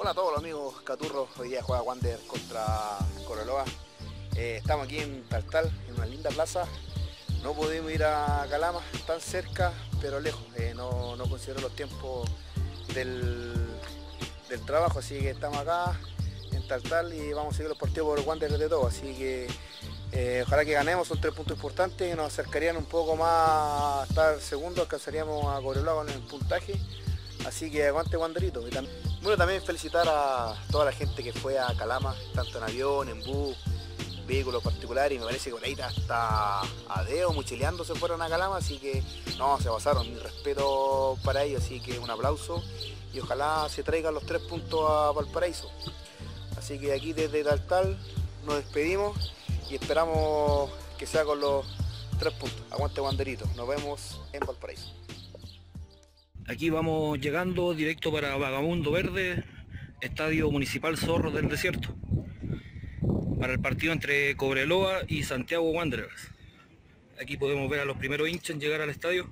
Hola a todos los amigos Caturros, hoy día juega Wander contra Cobreloa. Estamos aquí en Taltal, en una linda plaza. No pudimos ir a Calama, tan cerca, pero lejos. No considero los tiempos del trabajo, así que estamos acá en Taltal y vamos a seguir los partidos por Wander de todo. Así que ojalá que ganemos, son 3 puntos importantes, nos acercarían un poco más a estar segundos, alcanzaríamos a Cobreloa con el puntaje. Así que aguante Wanderito. Bueno, también felicitar a toda la gente que fue a Calama, tanto en avión, en bus, vehículos particulares, y me parece que por ahí hasta a Deo, mochileando se fueron a Calama, así que no, se pasaron, mi respeto para ellos, así que un aplauso y ojalá se traigan los 3 puntos a Valparaíso. Así que aquí desde Taltal nos despedimos y esperamos que sea con los 3 puntos. Aguante Wanderito, nos vemos en Valparaíso. Aquí vamos llegando directo para Vagamundo Verde, Estadio Municipal Zorros del Desierto, para el partido entre Cobreloa y Santiago Wanderers. Aquí podemos ver a los primeros hinchas en llegar al estadio.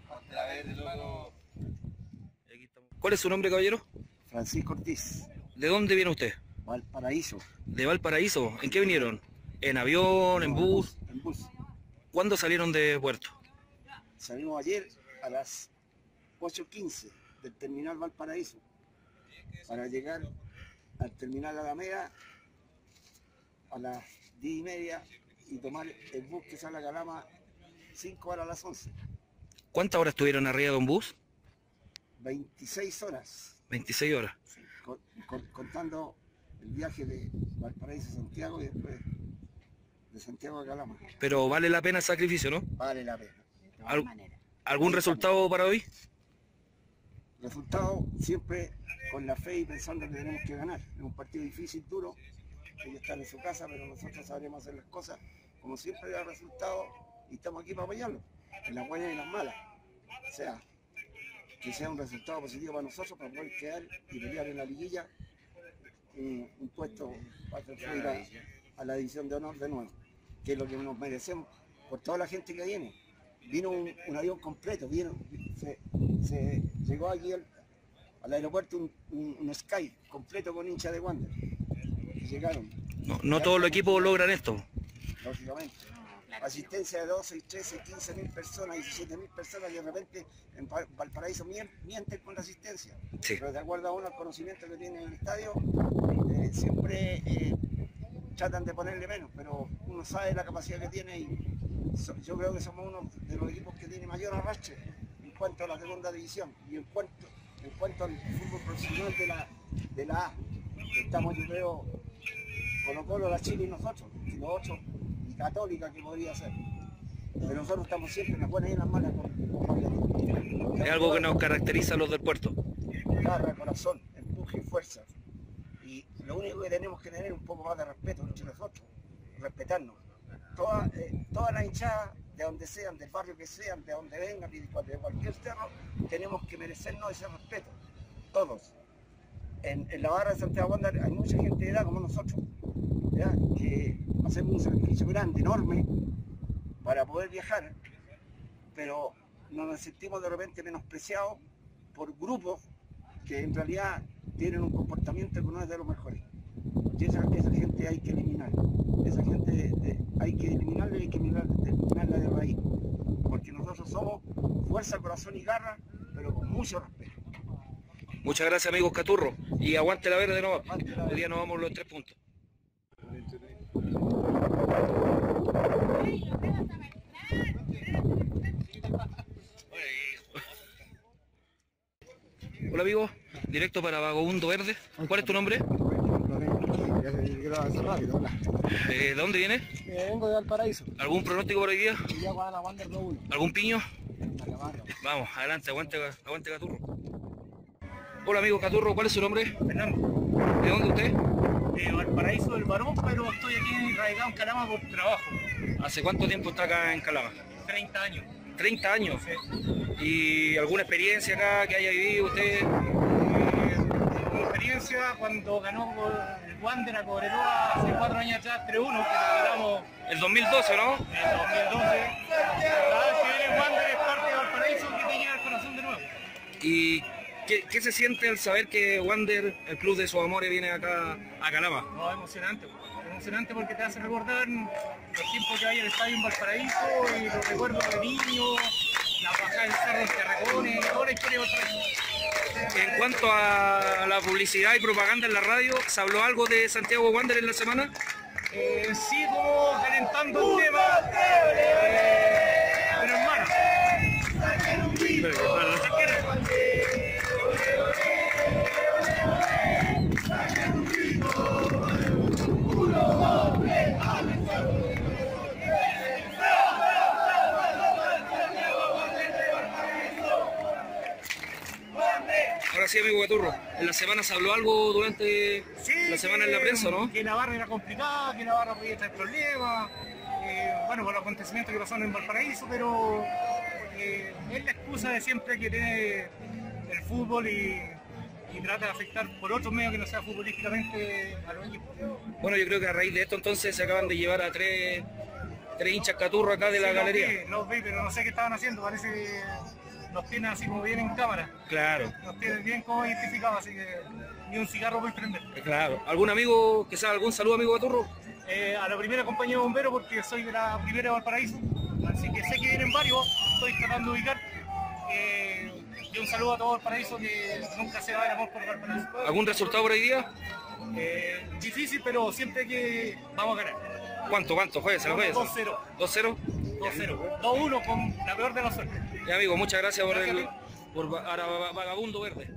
¿Cuál es su nombre, caballero? Francisco Ortiz. ¿De dónde viene usted? Valparaíso. ¿De Valparaíso? ¿En qué vinieron? ¿En avión, en bus? En bus. ¿Cuándo salieron de Puerto? Salimos ayer a las 8:15 del terminal Valparaíso para llegar al terminal Alameda a las 10:30 y tomar el bus que sale a Calama 5 horas a las 11. ¿Cuántas horas estuvieron arriba de un bus? 26 horas. 26 horas. Sí, contando el viaje de Valparaíso a Santiago y después de Santiago a Calama. Pero vale la pena el sacrificio, ¿no? Vale la pena. ¿Algún resultado para hoy? Resultado siempre con la fe y pensando que tenemos que ganar. Es un partido difícil, duro. Ellos están en su casa, pero nosotros sabremos hacer las cosas como siempre da resultado y estamos aquí para apoyarlos, en las buenas y en las malas. O sea, que sea un resultado positivo para nosotros, para poder quedar y pelear en la liguilla un puesto para ir a la división de honor de nuevo, que es lo que nos merecemos por toda la gente que viene. Vino un avión completo, se llegó aquí al aeropuerto un Sky completo con hinchas de Wander. Y llegaron. No todos los equipos logran esto. Lógicamente. Asistencia de 12, 13, 15 mil personas, 17 mil personas, y de repente en Valparaíso mienten con la asistencia. Sí. Pero de acuerdo a uno al conocimiento que tiene el estadio, siempre tratan de ponerle menos, pero uno sabe la capacidad que tiene y yo creo que somos uno de los equipos que tiene mayor arrastre en cuanto a la segunda división y en cuanto al fútbol profesional de la A. Estamos, yo creo, Colo-Colo, la Chile y nosotros, y los 8 y Católica que podría ser. Pero nosotros estamos siempre en las buenas y en las malas con Fabián. Es algo que nos caracteriza a los del puerto. Garra, corazón, empuje y fuerza. Y lo único que tenemos que tener es un poco más de respeto entre nosotros, respetarnos. Todas las hinchadas, de donde sean, del barrio que sean, de donde vengan y de cualquier cerro, tenemos que merecernos ese respeto, todos. En la barra de Santiago Wander hay mucha gente de edad como nosotros, ¿ya? Que hacemos un sacrificio grande, enorme, para poder viajar, pero nos sentimos de repente menospreciados por grupos que en realidad tienen un comportamiento que no es de los mejores. Y esa gente hay que eliminar. Esa gente hay que eliminarla y hay que eliminarla de raíz. Porque nosotros somos fuerza, corazón y garra, pero con mucho respeto. Muchas gracias, amigos Caturro. Y aguante la verde nomás. Hoy día nos vamos los 3 puntos. Hola amigos, directo para Vagamundo Verde. ¿Cuál es tu nombre? ¿De dónde vienes? Vengo de Valparaíso. ¿Algún pronóstico por hoy día? Y ya van a Wander 2-1. ¿Algún piño? Vamos, adelante, aguante Caturro. Hola amigo Caturro, ¿cuál es su nombre? Fernando. ¿De dónde usted? De Valparaíso del Barón, pero estoy aquí radicado en Calama por trabajo. ¿Hace cuánto tiempo está acá en Calama? 30 años. 30 años. Sí. ¿Y alguna experiencia acá que haya vivido usted? Mi experiencia cuando ganó el Wander a Cobreloa hace 4 años atrás, 3-1, que lo ganamos El 2012, ¿no? en 2012. Cada vez que viene el Wander es parte de Valparaíso que te llega al corazón de nuevo. ¿Y ¿Qué se siente al saber que Wander, el club de sus amores, viene acá a Calama? No, emocionante porque te hace recordar los tiempos que hay en el estadio en Valparaíso y los recuerdos de niños, la bajada del cerro de Terrecones, toda la historia de Valparaíso. En cuanto a la publicidad y propaganda en la radio, ¿se habló algo de Santiago Wander en la semana? Sí, como calentando el tema, pero hermano. Ahora sí, amigo Gaturro, en la semana se habló algo durante la semana en la prensa, ¿no? Que Navarra era complicada, que Navarra podía traer problemas, bueno, por los acontecimientos que pasaron en Valparaíso, pero es la excusa de siempre que tiene el fútbol y trata de afectar por otros medios que no sea futbolísticamente a los equipos. Bueno, yo creo que a raíz de esto entonces se acaban de llevar a tres hinchas Caturro acá de la galería. Los vi, pero no sé qué estaban haciendo, parece que nos tienen así como bien en cámara. Claro. Nos tienen bien como identificados, así que ni un cigarro voy a prender. Claro. ¿Algún amigo, que sea algún saludo, amigo Gaturro? A la primera compañía de bomberos, porque soy de la primera de Valparaíso, así que sé que vienen varios, estoy tratando de ubicar. Y un saludo a todo Valparaíso, que nunca se va el amor por Valparaíso. ¿Algún resultado por hoy día? Difícil, pero siempre que vamos a ganar. ¿Cuánto? Juegues, 2-0. 2-0. 2-0. 2-1 con la peor de la suerte. Ya, amigo, muchas gracias por Vagabundo Verde.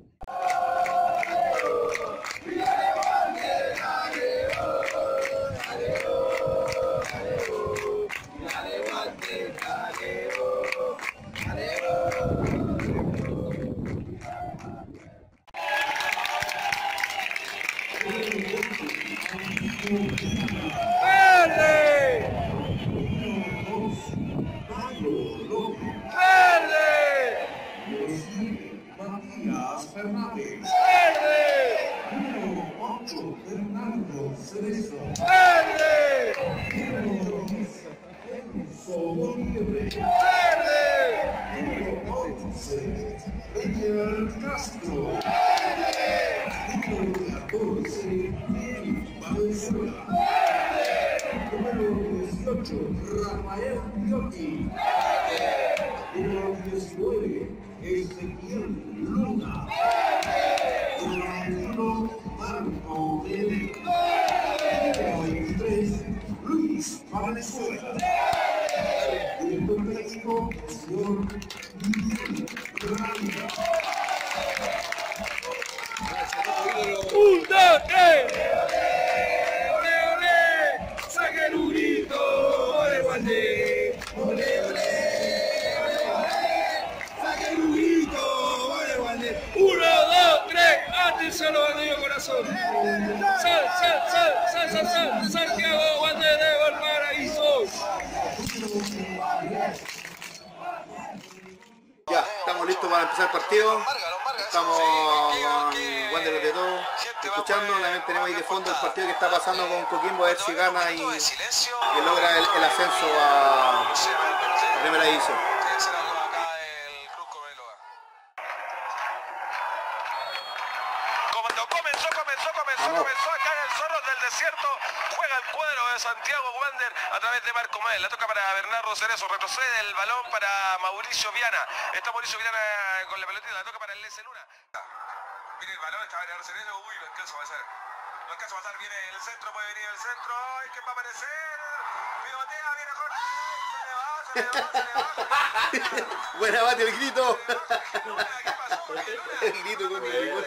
Rafael Piotti. Número 19, Ezequiel Luna. Número 21, Marco Bene. Número 23, Luis Valenzuela. Director técnico, señor Miguel Ramírez. 1, 2, 3. ¡Saque el grito! ¡Ole, Wander! ¡Ole, ole! ¡Saque el grito! ¡Ole, Wander! 1, 2, 3. ¡Atención, los bandidos corazón! ¡Sal! ¡Santiago Wander de Valparaíso! Ya, estamos listos para empezar el partido. Estamos con Wander de todo, escuchando. También tenemos ahí de fondo el partido que está pasando con Coquimbo, a ver si gana y logra el ascenso a primera división. Comenzó acá en el Zorro del Desierto. Juega el cuadro de Santiago Wander a través de Marco Mel. La toca para Bernardo Cerezo. Retrocede el balón para Mauricio Viana. Está Mauricio Viana con la pelotita. La toca para el Lese Luna. Viene el balón, está Bernardo Cerezo. Uy, lo alcanza a pasar. Lo alcanza a pasar. Viene el centro, puede venir el centro. Ay, ¿quién va a aparecer? Pivotea, viene Jorge. Se le va. Buena bate el grito. ¿Qué pasó? El grito con el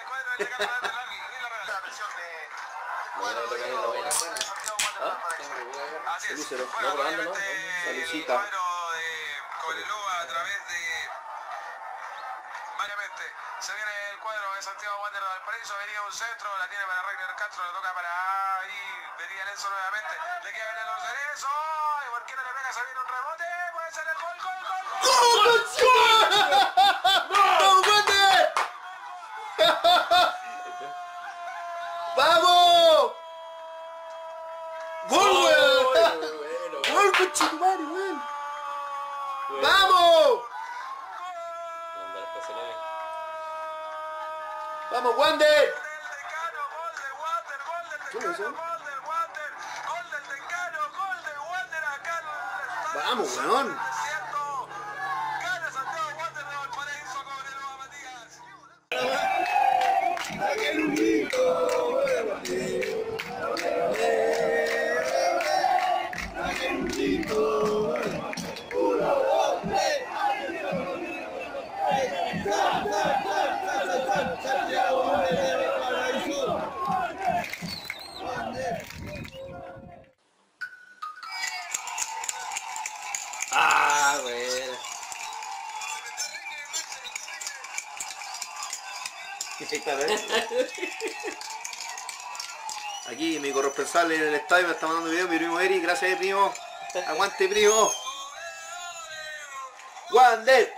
Así es. Lucero, Bueno, no probando, ¿no? obviamente, Salucita. el cuadro de Cobreloa a través de variamente. Se viene el cuadro de Santiago Wander de Valparaíso, venía un centro, la tiene para Reiner Castro, la toca para ahí, venía Lenzo nuevamente, le queda venir los Cerezo, y por qué no le pega, se viene un rebote, puede ser el gol. ¡Vamos! ¡Gol, weón! ¡Gol, conchetumare, weón! ¡Vamos! ¡Vamos, Wander! ¿Qué es eso? ¡Vamos, weón! Ah, bueno. Aquí mi corresponsal en el estadio me está mandando video, mi primo Eri, gracias primo. Aguante primo. Wander.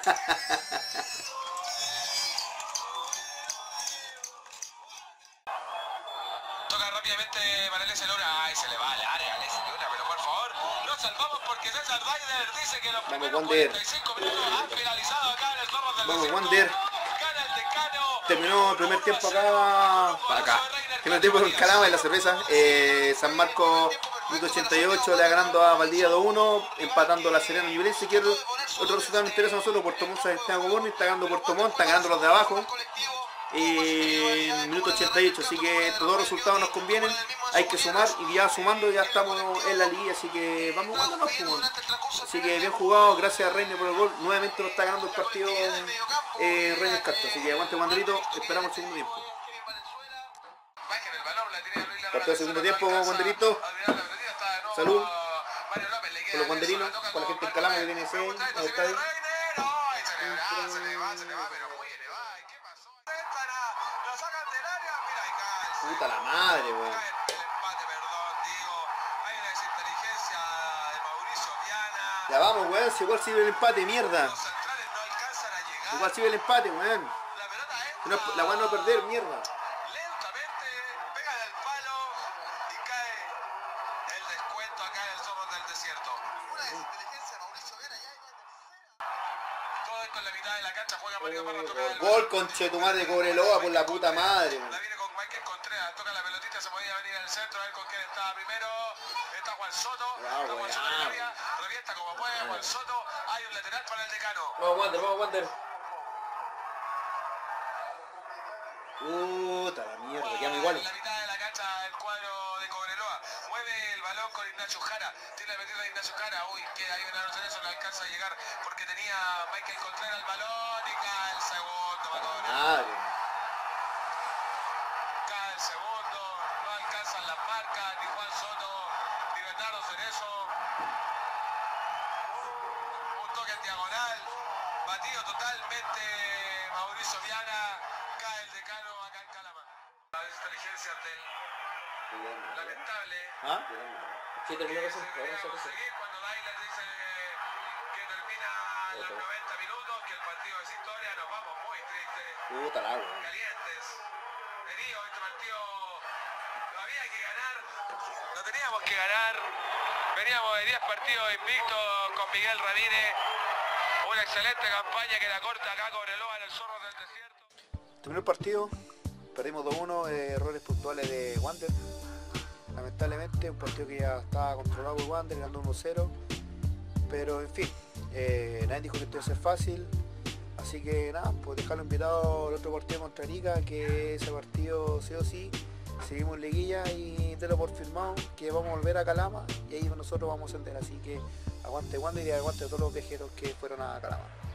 Toca rápidamente para Alessia Luna. Ay, se le va al área a Alessia Luna, pero por favor, nos salvamos porque César Ryder dice que los primeros 45 minutos han finalizado acá en el Zorros del Desierto. Wander. Gana el Decano. Terminó el primer tiempo acá. Primer tiempo con Calama en la cerveza. San Marcos, minuto 88, le va ganando a Valdivia 2-1, empatando a la Serena y Ñublense. Que otro resultado nos interesa a nosotros. Puerto Montt está ganando Puerto Montt, está ganando los de abajo. Minuto 88, así que estos dos resultados nos convienen, hay que sumar y ya sumando ya estamos en la liga, así que vamos jugando así que bien jugado, gracias a Reiner por el gol, nuevamente lo está ganando el partido Reiner Castro, así que aguante Wanderito, esperamos el segundo tiempo. Partido de segundo tiempo, Wanderito, salud por los wanderinos, por la gente en Calama que viene al estadio. Puta la madre, weón. Ya vamos, weón, si igual sirve el empate, mierda. Igual sirve el empate, weón. La weón no perder, mierda. Gol conchetumare de Cobreloa por la puta madre, weón. Toca la pelotita, se podía venir al centro, a ver con quién estaba primero. Está Juan Soto, revienta como puede Juan Soto. Hay un lateral para el Decano. Vamos Wander. Puta la mierda, quedamos igual. En la mitad de la cancha el cuadro de Cobreloa. Mueve el balón con Ignacio Jara. Tiene la metida de Ignacio Jara. Uy, que hay una noche de eso, no alcanza a llegar porque tenía Michael Contreras el balón y cae el segundo balón. Madre. Cae el segundo, no alcanzan las marcas, ni Juan Soto, ni Bernardo Cerezo. Un toque en diagonal, batido totalmente Mauricio Viana, cae el Decano acá en Calama. Las inteligencias del lamentable. ¿Ah? Sí, terminó que seguir cuando Dailer dice que termina los 90 minutos, que el partido es historia, nos vamos muy tristes. Puta la weón. Calientes. Heridos, este partido lo había que ganar, lo teníamos que ganar. Veníamos de 10 partidos invictos con Miguel Ramírez. Una excelente campaña que la corta acá Cobreloa en el Zorro del Desierto. Terminó el partido, perdimos 2-1, errores puntuales de Wander. Lamentablemente, un partido que ya estaba controlado por Wander, ganando 1-0. Pero en fin, nadie dijo que esto iba a ser fácil. Así que nada, pues dejarlo invitado al otro partido contra Arica, que ese partido sí o sí. Seguimos liguilla y te lo por firmado, que vamos a volver a Calama y ahí nosotros vamos a ascender. Así que aguante Wander y aguante a todos los viajeros que fueron a Calama.